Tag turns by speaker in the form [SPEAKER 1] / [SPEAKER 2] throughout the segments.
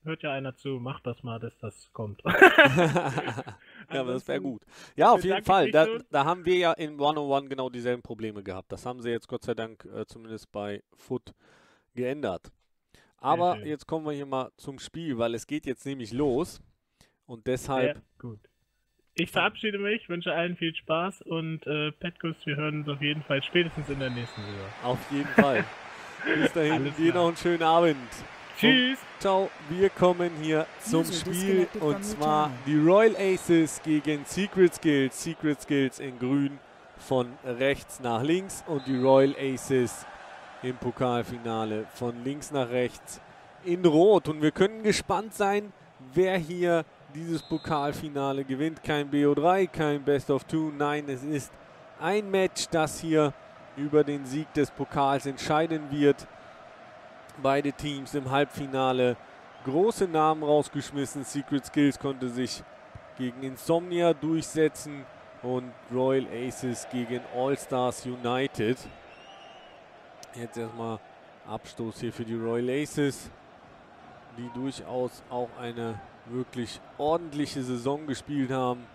[SPEAKER 1] hört ja einer zu, macht das mal, dass das kommt.
[SPEAKER 2] Ja, aber das wäre
[SPEAKER 1] Ansonsten
[SPEAKER 2] gut. Ja, auf jeden
[SPEAKER 1] bedanke ich
[SPEAKER 2] Fall.
[SPEAKER 1] mich schon.
[SPEAKER 2] Da haben wir ja in 101 genau dieselben Probleme gehabt. Das haben sie jetzt Gott sei Dank zumindest bei Foot geändert.
[SPEAKER 1] Sehr
[SPEAKER 2] Aber
[SPEAKER 1] schön.
[SPEAKER 2] jetzt kommen wir hier mal zum Spiel, weil es geht jetzt nämlich los. Und
[SPEAKER 1] Sehr
[SPEAKER 2] deshalb
[SPEAKER 1] gut. Ich
[SPEAKER 2] fang,
[SPEAKER 1] verabschiede mich, wünsche allen viel Spaß und Petkus, wir hören uns auf jeden Fall spätestens in der nächsten
[SPEAKER 2] auf jeden Fall. Bis
[SPEAKER 1] Saison.
[SPEAKER 2] dahin,
[SPEAKER 1] Alles
[SPEAKER 2] dir noch
[SPEAKER 1] klar.
[SPEAKER 2] einen schönen Abend. Und
[SPEAKER 1] Tschüss.
[SPEAKER 2] ciao, wir kommen hier zum
[SPEAKER 3] User
[SPEAKER 2] Spiel
[SPEAKER 3] disconnected
[SPEAKER 2] und
[SPEAKER 3] from your
[SPEAKER 2] zwar
[SPEAKER 3] channel.
[SPEAKER 2] die Royal Aces gegen Secret Skills. Secret Skills in grün von rechts nach links und die Royal Aces im Pokalfinale von links nach rechts in rot. Und wir können gespannt sein, wer hier dieses Pokalfinale gewinnt. Kein BO3, kein Best of Two, nein, es ist ein Match, das hier über den Sieg des Pokals entscheiden wird. Beide Teams im Halbfinale große Namen rausgeschmissen. Secret Skills konnte sich gegen Insomnia durchsetzen und Royal Aces gegen All Stars United. Jetzt erstmal Abstoß hier für die Royal Aces, die durchaus auch eine wirklich ordentliche Saison gespielt haben.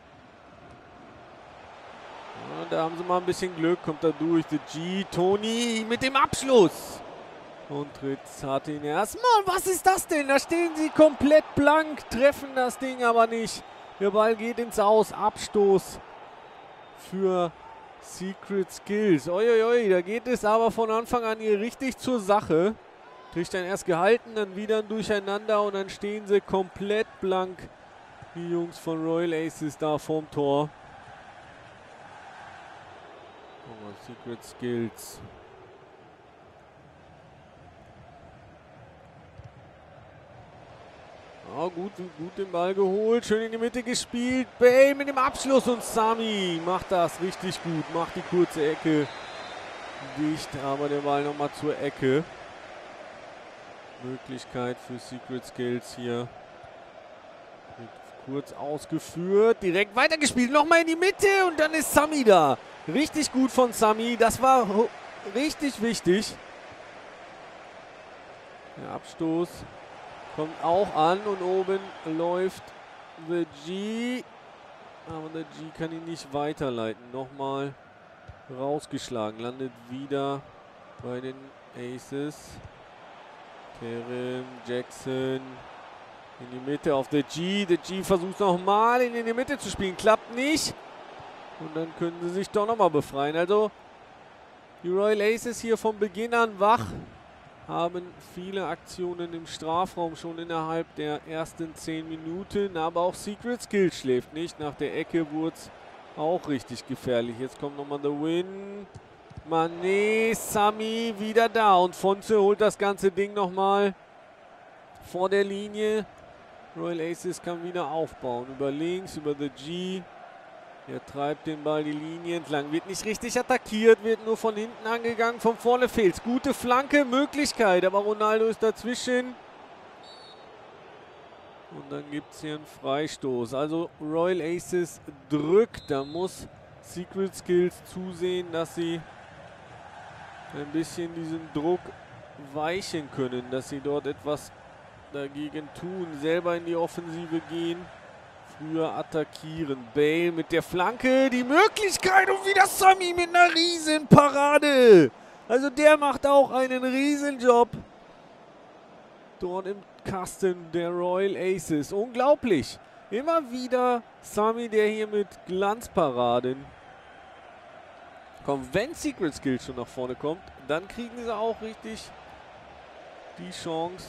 [SPEAKER 2] Ja, da haben sie mal ein bisschen Glück, kommt da durch. The G, Tony mit dem Abschluss. Und Tritz hat ihn erstmal. Was ist das denn? Da stehen sie komplett blank, treffen das Ding aber nicht. Der Ball geht ins Aus. Abstoß für Secret Skills. Uiuiui, da geht es aber von Anfang an hier richtig zur Sache. Kriegt dann erst gehalten, dann wieder ein Durcheinander und dann stehen sie komplett blank. Die Jungs von Royal Aces da vorm Tor. Secret Skills. Ja, gut den Ball geholt, schön in die Mitte gespielt. Bale mit dem Abschluss und Sami macht das richtig gut. Macht die kurze Ecke dicht, aber der Ball nochmal zur Ecke. Möglichkeit für Secret Skills hier. Wird kurz ausgeführt, direkt weitergespielt, nochmal in die Mitte und dann ist Sami da. Richtig gut von Sami, das war richtig wichtig. Der Abstoß kommt auch an und oben läuft The G. Aber The G kann ihn nicht weiterleiten. Nochmal rausgeschlagen. Landet wieder bei den Aces. Kerem, Jackson in die Mitte auf The G. The G versucht nochmal in die Mitte zu spielen. Klappt nicht. Und dann können sie sich doch nochmal befreien. Also die Royal Aces hier von Beginn an wach. Haben viele Aktionen im Strafraum schon innerhalb der ersten 10 Minuten. Aber auch Secret Skills schläft nicht. Nach der Ecke wurde es auch richtig gefährlich. Jetzt kommt nochmal The Win. Mané, Sami wieder da. Und Fonse holt das ganze Ding nochmal vor der Linie. Royal Aces kann wieder aufbauen. Über links, über The G. Er treibt den Ball die Linie entlang, wird nicht richtig attackiert, wird nur von hinten angegangen, von vorne fehlt's. Gute Flanke, Möglichkeit, aber Ronaldo ist dazwischen. Und dann gibt es hier einen Freistoß. Also Royal Aces drückt, da muss Secret Skills zusehen, dass sie ein bisschen diesen Druck weichen können, dass sie dort etwas dagegen tun, selber in die Offensive gehen. Früher attackieren. Bale mit der Flanke. Die Möglichkeit und wieder Sami mit einer Riesenparade. Also der macht auch einen Riesenjob. Dort im Kasten der Royal Aces. Unglaublich. Immer wieder Sami, der hier mit Glanzparaden kommt. Wenn Secret Skills schon nach vorne kommt, dann kriegen sie auch richtig die Chance.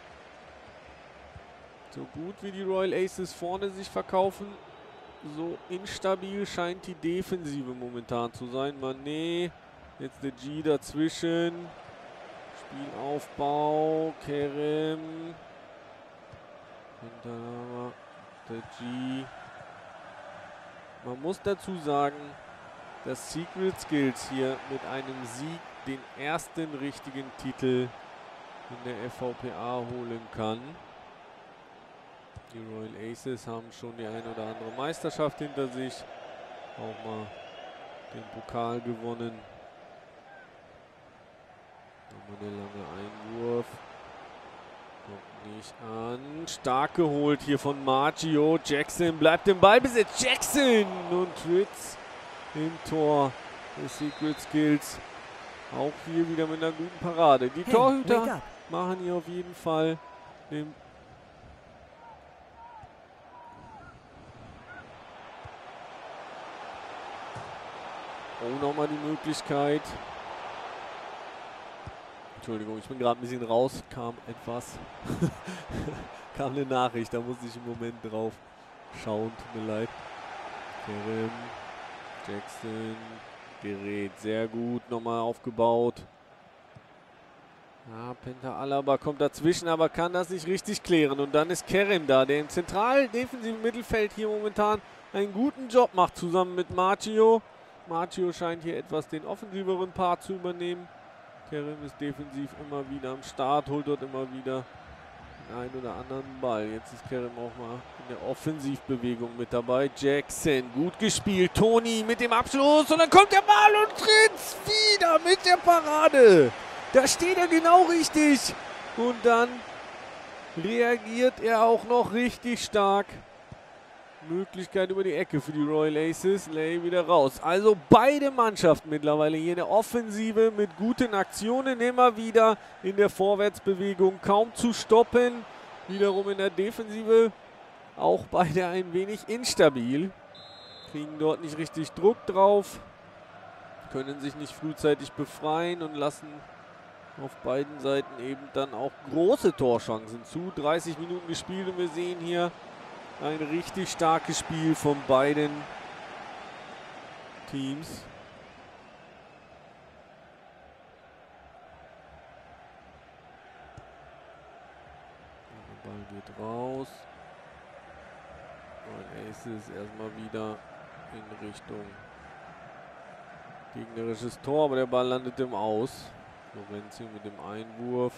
[SPEAKER 2] So gut wie die Royal Aces vorne sich verkaufen, so instabil scheint die Defensive momentan zu sein. Mané, jetzt der G dazwischen. Spielaufbau, Kerem. Und dann haben wir der G. Man muss dazu sagen, dass Secret Skills hier mit einem Sieg den ersten richtigen Titel in der FVPA holen kann. Die Royal Aces haben schon die eine oder andere Meisterschaft hinter sich. Auch mal den Pokal gewonnen. Nochmal der lange Einwurf. Kommt nicht an. Stark geholt hier von Maggio. Jackson bleibt im Ballbesitz. Jackson und Tritz im Tor des Secret Skills. Auch hier wieder mit einer guten Parade. Die Torhüter machen hier auf jeden Fall den nochmal die Möglichkeit. Entschuldigung, ich bin gerade ein bisschen raus. Kam eine Nachricht, da musste ich im Moment drauf schauen. Tut mir leid. Kerem, Jackson, gerät sehr gut. Nochmal aufgebaut. Ja, Penta Alaba kommt dazwischen, aber kann das nicht richtig klären. Und dann ist Kerem da, der im zentral defensiven Mittelfeld hier momentan einen guten Job macht, zusammen mit Maggio. Maggio scheint hier etwas den offensiveren Part zu übernehmen. Kerem ist defensiv immer wieder am Start, holt dort immer wieder den einen oder anderen Ball. Jetzt ist Kerem auch mal in der Offensivbewegung mit dabei. Jackson, gut gespielt. Toni mit dem Abschluss und dann kommt der Ball und Tritz wieder mit der Parade. Da steht er genau richtig. Und dann reagiert er auch noch richtig stark. Möglichkeit über die Ecke für die Royal Aces. Lay wieder raus. Also beide Mannschaften mittlerweile hier in der Offensive mit guten Aktionen immer wieder in der Vorwärtsbewegung kaum zu stoppen. Wiederum in der Defensive auch beide ein wenig instabil. Kriegen dort nicht richtig Druck drauf. Können sich nicht frühzeitig befreien und lassen auf beiden Seiten eben dann auch große Torchancen zu. 30 Minuten gespielt und wir sehen hier ein richtig starkes Spiel von beiden Teams. Der Ball geht raus. Und Aces erstmal wieder in Richtung gegnerisches Tor, aber der Ball landet im Aus. Lorenzi mit dem Einwurf.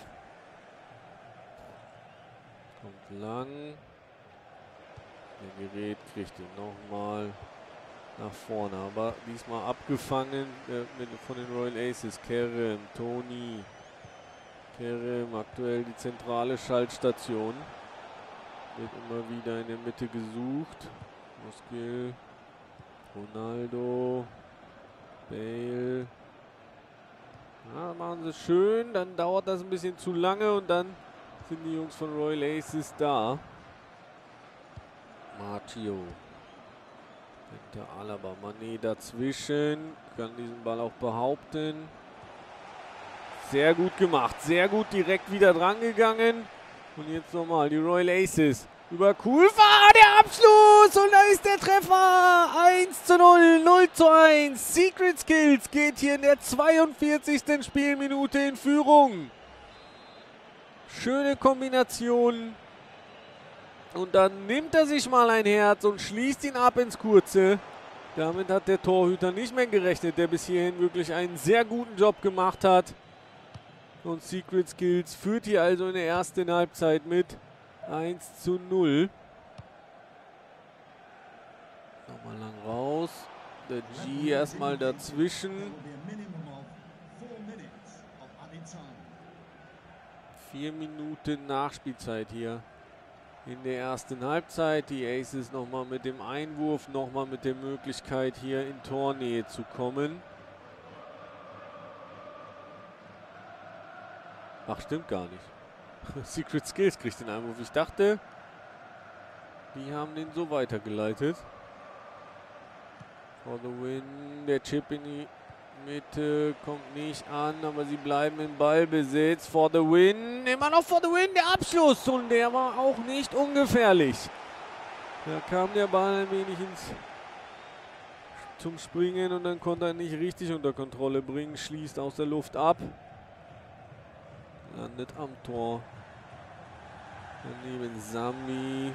[SPEAKER 2] Kommt lang. Der Gerät kriegt ihn nochmal nach vorne, aber diesmal abgefangen von den Royal Aces. Kerem, Toni. Kerem, aktuell die zentrale Schaltstation. Wird immer wieder in der Mitte gesucht. Muskil, Ronaldo, Bale. Ja, machen sie schön, dann dauert das ein bisschen zu lange und dann sind die Jungs von Royal Aces da. Maggio. Hinter Alaba. Mané dazwischen. Kann diesen Ball auch behaupten. Sehr gut gemacht. Sehr gut direkt wieder dran gegangen. Und jetzt nochmal die Royal Aces. Über Kulfa. Der Abschluss. Und da ist der Treffer. 1:0. 0:1. Secret Skills geht hier in der 42. Spielminute in Führung. Schöne Kombination. Und dann nimmt er sich mal ein Herz und schließt ihn ab ins Kurze. Damit hat der Torhüter nicht mehr gerechnet, der bis hierhin wirklich einen sehr guten Job gemacht hat. Und Secret Skills führt hier also in der ersten Halbzeit mit 1:0. Nochmal lang raus. Der G erstmal dazwischen. 4 Minuten Nachspielzeit hier in der ersten Halbzeit. Die Aces nochmal mit dem Einwurf, nochmal mit der Möglichkeit hier in Tornähe zu kommen. Ach, stimmt gar nicht. Secret Skills kriegt den Einwurf. Ich dachte, die haben den so weitergeleitet. For the win. Der Chip in die Mitte kommt nicht an, aber sie bleiben im Ballbesitz. For the win. Immer noch for the win. Der Abschluss. Und der war auch nicht ungefährlich. Da kam der Ball ein wenig zum Springen und dann konnte er nicht richtig unter Kontrolle bringen. Schließt aus der Luft ab. Landet am Tor. Daneben Sami.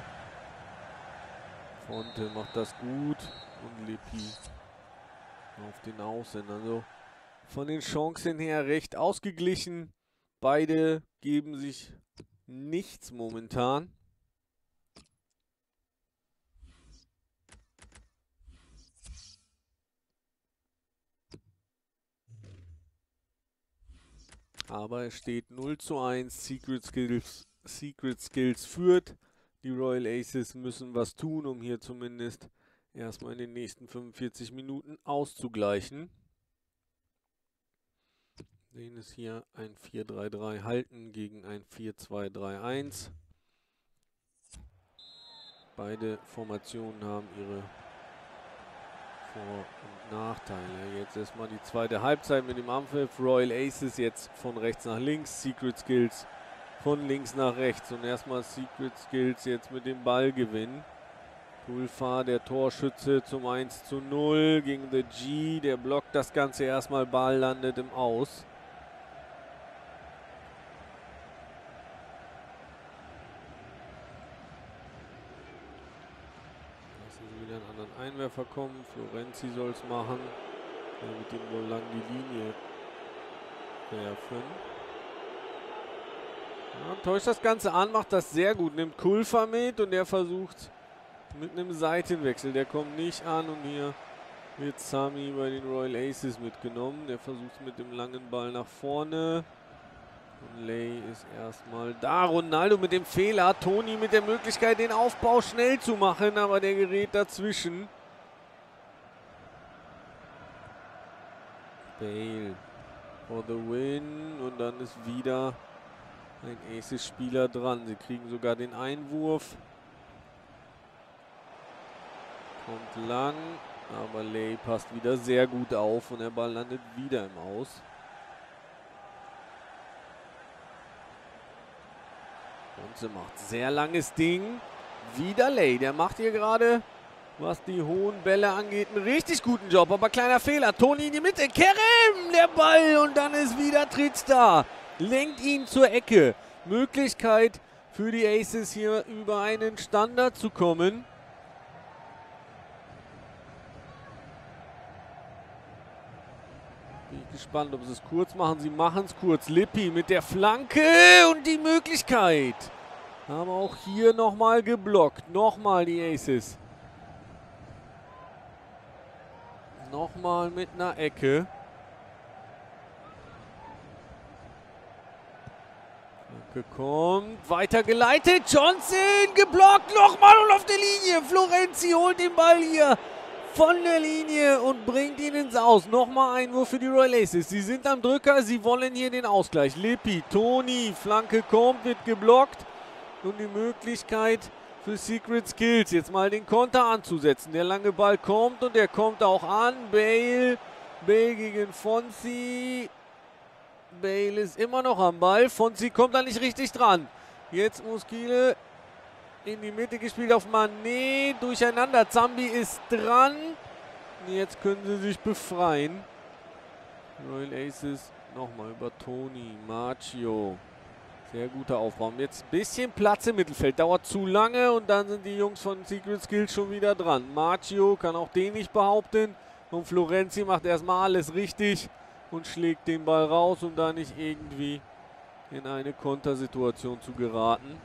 [SPEAKER 2] Fonte macht das gut. Und Lippi auf den Außen. Also von den Chancen her recht ausgeglichen. Beide geben sich nichts momentan. Aber es steht 0:1. Secret Skills Secret Skills führt. Die Royal Aces müssen was tun, um hier zumindest erstmal in den nächsten 45 Minuten auszugleichen. Sehen es hier ein 4-3-3 halten gegen ein 4-2-3-1. Beide Formationen haben ihre Vor- und Nachteile. Jetzt erstmal die zweite Halbzeit mit dem Anpfiff. Royal Aces jetzt von rechts nach links. Secret Skills von links nach rechts. Und erstmal Secret Skills jetzt mit dem Ballgewinn. Pulfar, der Torschütze zum 1:0 gegen The G. Der blockt das Ganze erstmal. Ball landet im Aus. Wieder einen anderen Einwerfer kommen. Florenzi soll es machen. Der wird ihm wohl lang die Linie werfen. Ja, täuscht das Ganze an, macht das sehr gut. Nimmt Kulfa mit und der versucht mit einem Seitenwechsel. Der kommt nicht an und hier wird Sami bei den Royal Aces mitgenommen. Der versucht mit dem langen Ball nach vorne. Und Lay ist erstmal da. Ronaldo mit dem Fehler. Toni mit der Möglichkeit, den Aufbau schnell zu machen, aber der gerät dazwischen. Bale for the win. Und dann ist wieder ein Aces-Spieler dran. Sie kriegen sogar den Einwurf. Kommt lang, aber Lay passt wieder sehr gut auf und der Ball landet wieder im Aus. Bonze macht sehr langes Ding. Wieder Lay. Der macht hier gerade, was die hohen Bälle angeht, einen richtig guten Job. Aber kleiner Fehler. Toni in die Mitte. Kerem, der Ball. Und dann ist wieder Tritz da. Lenkt ihn zur Ecke. Möglichkeit für die Aces hier über einen Standard zu kommen. Bin ich gespannt, ob sie es kurz machen. Sie machen es kurz. Lippi mit der Flanke und die Möglichkeit. Haben auch hier nochmal geblockt. Nochmal die Aces. Nochmal mit einer Ecke. Flanke kommt. Weitergeleitet. Johnson geblockt. Nochmal und auf der Linie. Florenzi holt den Ball hier von der Linie und bringt ihn ins Aus. Nochmal Einwurf für die Royal Aces. Sie sind am Drücker, sie wollen hier den Ausgleich. Lippi, Toni, Flanke kommt, wird geblockt. Und die Möglichkeit für Secret Skills, jetzt mal den Konter anzusetzen. Der lange Ball kommt und der kommt auch an. Bale gegen Fonsi. Bale ist immer noch am Ball. Fonsi kommt da nicht richtig dran. Jetzt Muskile in die Mitte gespielt auf Mané, durcheinander, Zambi ist dran. Jetzt können sie sich befreien. Royal Aces nochmal über Toni, Marcio. Sehr guter Aufbau. Jetzt ein bisschen Platz im Mittelfeld, dauert zu lange und dann sind die Jungs von Secret Skills schon wieder dran. Marcio kann auch den nicht behaupten und Florenzi macht erstmal alles richtig und schlägt den Ball raus, um da nicht irgendwie in eine Kontersituation zu geraten.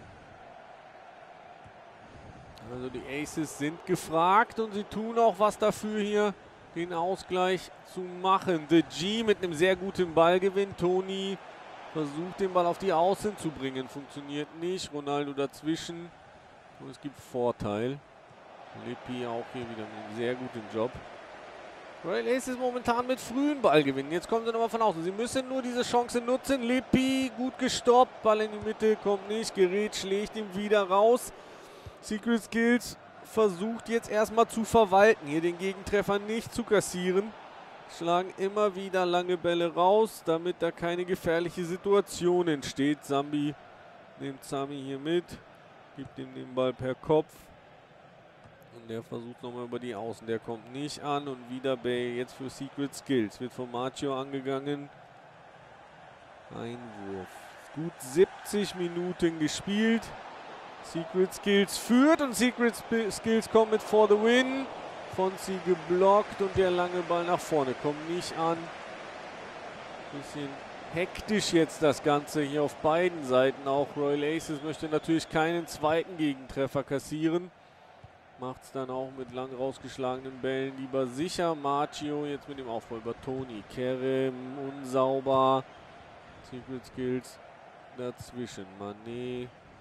[SPEAKER 2] Also die Aces sind gefragt und sie tun auch was dafür, hier den Ausgleich zu machen. The G mit einem sehr guten Ballgewinn. Toni versucht den Ball auf die Außen zu bringen. Funktioniert nicht. Ronaldo dazwischen. Und es gibt Vorteil. Lippi auch hier wieder mit einem sehr guten Job. Royal Aces momentan mit frühen Ballgewinnen. Jetzt kommen sie nochmal von außen. Sie müssen nur diese Chance nutzen. Lippi gut gestoppt. Ball in die Mitte kommt nicht. Gerät schlägt ihn wieder raus. Secret Skills versucht jetzt erstmal zu verwalten, hier den Gegentreffer nicht zu kassieren. Schlagen immer wieder lange Bälle raus, damit da keine gefährliche Situation entsteht. Zambi nimmt Sami hier mit, gibt ihm den Ball per Kopf. Und der versucht nochmal über die Außen, der kommt nicht an. Und wieder Bay jetzt für Secret Skills, wird von Marcio angegangen. Einwurf. Gut 70 Minuten gespielt. Secret Skills führt und Secret Skills kommt mit for the win. Fonsi geblockt und der lange Ball nach vorne kommt nicht an. Bisschen hektisch jetzt das Ganze hier auf beiden Seiten. Auch Royal Aces möchte natürlich keinen zweiten Gegentreffer kassieren. Macht es dann auch mit lang rausgeschlagenen Bällen lieber sicher. Marcio jetzt mit dem Aufbau über Toni. Kerem unsauber. Secret Skills dazwischen. Mané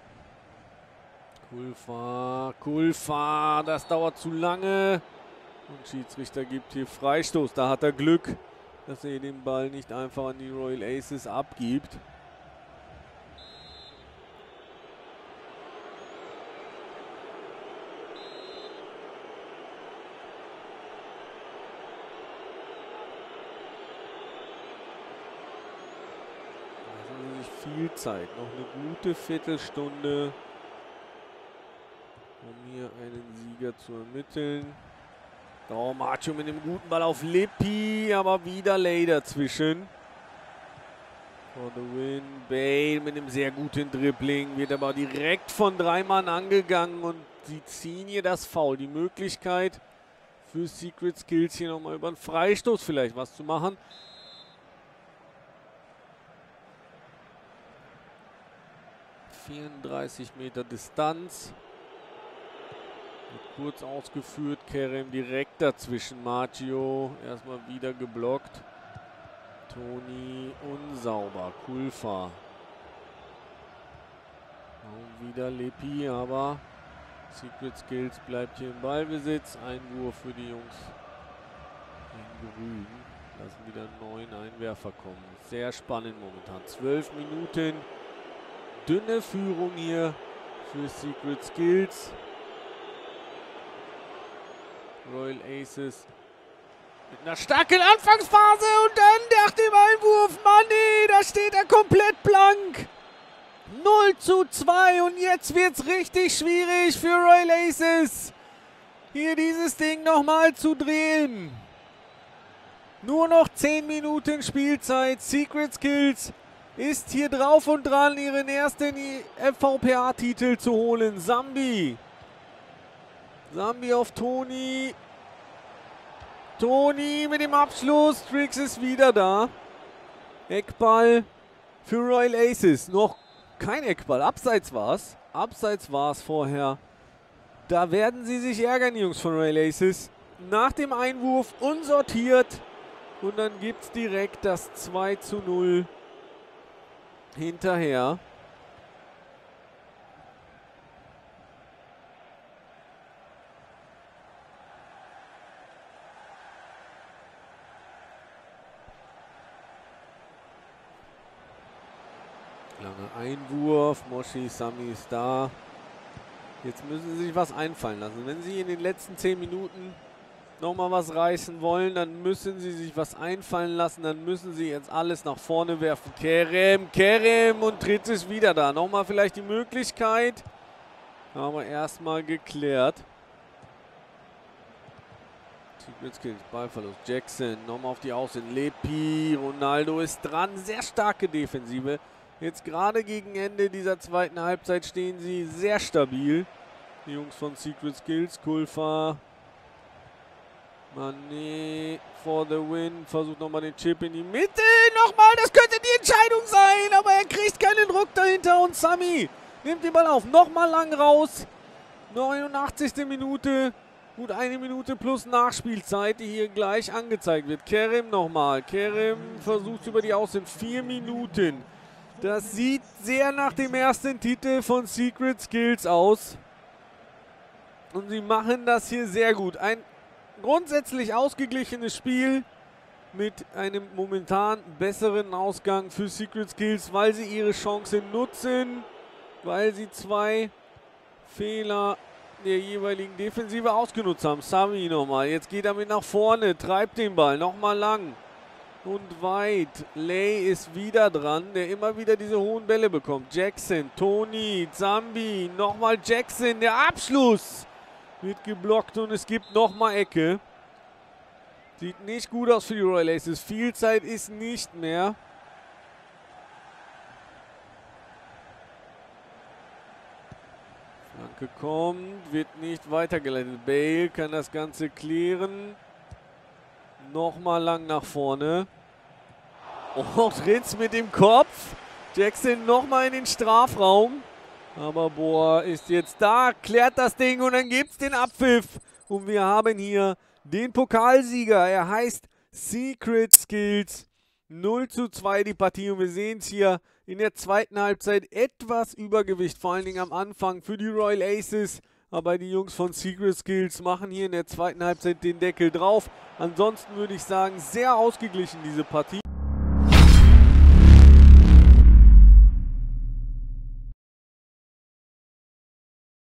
[SPEAKER 2] Kulfa, das dauert zu lange. Und Schiedsrichter gibt hier Freistoß. Da hat er Glück, dass er den Ball nicht einfach an die Royal Aces abgibt. Viel Zeit, noch eine gute Viertelstunde, um hier einen Sieger zu ermitteln. Oh, Marcio mit einem guten Ball auf Lippi, aber wieder Lay dazwischen. For the win. Bale mit einem sehr guten Dribbling, wird aber direkt von 3 Mann angegangen und sie ziehen hier das Foul. Die Möglichkeit für Secret Skills hier nochmal über einen Freistoß vielleicht was zu machen. Meter Distanz. Wird kurz ausgeführt. Kerem direkt dazwischen. Marcio erstmal wieder geblockt. Toni unsauber. Kulfa. Und wieder Lippi, aber Secret Skills bleibt hier im Ballbesitz. Einwurf für die Jungs in Grün. Lassen wieder 9 Einwerfer kommen. Sehr spannend momentan. 12 Minuten. Dünne Führung hier für Secret Skills. Royal Aces mit einer starken Anfangsphase und dann nach dem Einwurf, Mann, nee, da steht er komplett blank. 0:2 und jetzt wird es richtig schwierig für Royal Aces, hier dieses Ding nochmal zu drehen. Nur noch 10 Minuten Spielzeit. Secret Skills ist hier drauf und dran, ihren ersten FVPA-Titel zu holen. Zambi auf Toni. Toni mit dem Abschluss. Trix ist wieder da. Eckball für Royal Aces. Noch kein Eckball. Abseits war es. Abseits war es vorher. Da werden sie sich ärgern, die Jungs von Royal Aces. Nach dem Einwurf unsortiert. Und dann gibt es direkt das 2:0 hinterher. Langer Einwurf, Moshi, Sami ist da. Jetzt müssen sie sich was einfallen lassen. Wenn sie in den letzten 10 Minuten nochmal was reißen wollen, dann müssen sie sich was einfallen lassen. Dann müssen sie jetzt alles nach vorne werfen. Kerem und Tritt ist wieder da. Nochmal vielleicht die Möglichkeit. Aber erstmal geklärt. Secret Skills, Ballverlust. Jackson, nochmal auf die Außen. Lippi, Ronaldo ist dran. Sehr starke Defensive. Jetzt gerade gegen Ende dieser zweiten Halbzeit stehen sie sehr stabil. Die Jungs von Secret Skills. Kulfa. Mané for the win. Versucht nochmal den Chip in die Mitte. Nochmal, das könnte die Entscheidung sein. Aber er kriegt keinen Druck dahinter. Und Sami nimmt den Ball auf. Nochmal lang raus. 89. Minute. Gut 1 Minute plus Nachspielzeit, die hier gleich angezeigt wird. Kerem nochmal. Kerem versucht über die Außen. 4 Minuten. Das sieht sehr nach dem ersten Titel von Secret Skills aus. Und sie machen das hier sehr gut. Ein grundsätzlich ausgeglichenes Spiel mit einem momentan besseren Ausgang für Secret Skills, weil sie ihre Chance nutzen, weil sie 2 Fehler der jeweiligen Defensive ausgenutzt haben. Sami nochmal. Jetzt geht er mit nach vorne, treibt den Ball nochmal lang. Und weit. Lay ist wieder dran, der immer wieder diese hohen Bälle bekommt. Jackson, Toni, Zambi, nochmal Jackson, der Abschluss wird geblockt und es gibt nochmal Ecke. Sieht nicht gut aus für die Royal Aces. Viel Zeit ist nicht mehr. Flanke kommt, wird nicht weitergeleitet. Bale kann das Ganze klären. Nochmal lang nach vorne. Oh, Ritz mit dem Kopf. Jackson nochmal in den Strafraum. Aber Bohr ist jetzt da, klärt das Ding und dann gibt es den Abpfiff. Und wir haben hier den Pokalsieger. Er heißt Secret Skills. 0:2 die Partie und wir sehen es hier in der zweiten Halbzeit etwas Übergewicht, vor allen Dingen am Anfang für die Royal Aces. Aber die Jungs von Secret Skills machen hier in der zweiten Halbzeit den Deckel drauf. Ansonsten würde ich sagen, sehr ausgeglichen diese Partie.